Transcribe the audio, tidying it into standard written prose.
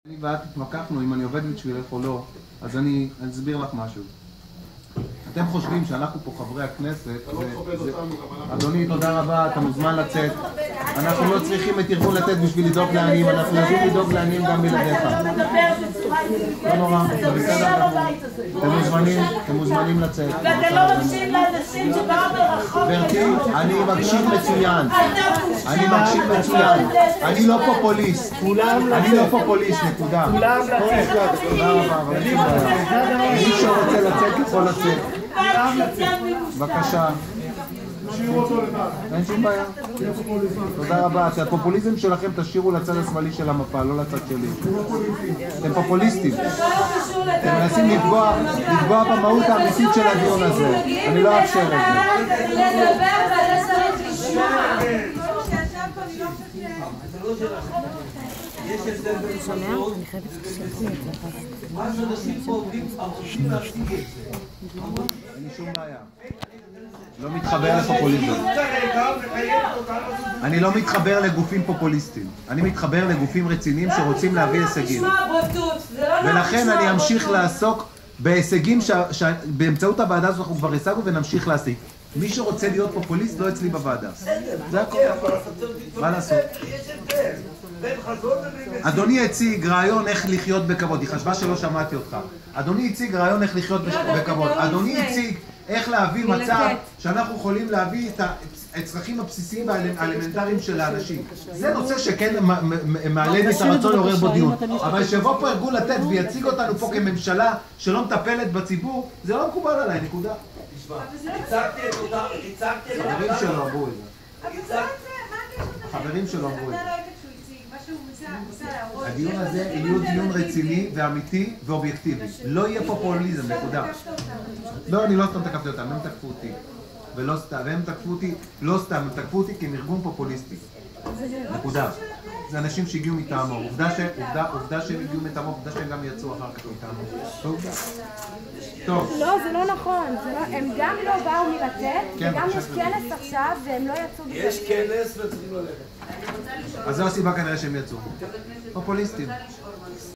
אני ואת התמקחנו אם אני עובד בשבילך או לא, אז אני אסביר לך משהו. אתם חושבים שאנחנו פה חברי הכנסת, אדוני תודה רבה, אתה מוזמן לצאת. אנחנו לא צריכים את ארגון לתת בשביל לדאוג לעניים, אנחנו יודעים לדאוג לעניים גם בלעדיך. לא נורא, זה בסדר. אתם מוזמנים לצאת. ואתם לא מקשיבים לאנשים שבאו מרחוק. גברתי, אני מקשיב מצוין. אני לא פופוליסט. אני לא פופוליסט, נקודה. מי שרוצה לצאת יכול לצאת. בבקשה. אין שום בעיה. תודה רבה. את הפופוליזם שלכם תשאירו לצד השמאלי של המפה, לא לצד שלי. אתם פופוליסטים. אתם מנסים לפגוע במהות האמיתית של הדיון הזה. אני לא אאפשר את זה. יש הבדל בין חזון, מה שאנשים פה עובדים, הולכים להשיג את זה. אין לי שום בעיה. לא מתחבר לפופוליזם. אני לא מתחבר לגופים פופוליסטיים. אני מתחבר לגופים רציניים שרוצים להביא הישגים. ולכן אני אמשיך לעסוק בהישגים שבאמצעות הוועדה הזאת אנחנו כבר השגנו ונמשיך להשיג. מי שרוצה להיות פופוליסט לא אצלי בוועדה. זה הכל. מה לעשות? אדוני הציג רעיון איך לחיות בכבוד. היא חשבה שלא שמעתי אותך. אדוני הציג רעיון איך לחיות בכבוד. אדוני הציג איך להביא מצב שאנחנו יכולים להביא את הצרכים הבסיסיים והאלמנטריים של האנשים. זה נושא שכן מעלה לי את הרצון לעורר בו דיון. אבל שיבוא פה ארגון לתת ויציג אותנו פה כממשלה שלא מטפלת בציבור, זה לא מקובל עליי, נקודה. הצגתי את אותה... חברים שלו אמרו את זה. חברים שלו אמרו את זה. הדיון הזה יהיה דיון רציני ואמיתי ואובייקטיבי. לא יהיה פופוליזם, נקודה. לא, אני לא סתם תקפתי אותם, הם תקפו אותי. והם תקפו אותי, לא סתם, הם תקפו אותי כי הם ארגון פופוליסטי. נקודה. זה אנשים שהגיעו מטעמו. עובדה שהם הגיעו מטעמו, עובדה שהם גם יצאו אחר כך מטעמו. טוב. לא, זה לא נכון. הם גם לא באו מלתת, וגם יש כנס עכשיו והם לא יצאו בזה. יש כנס וצריכים ללכת. אז זו הסיבה כנראה שהם יצאו. פופוליסטים.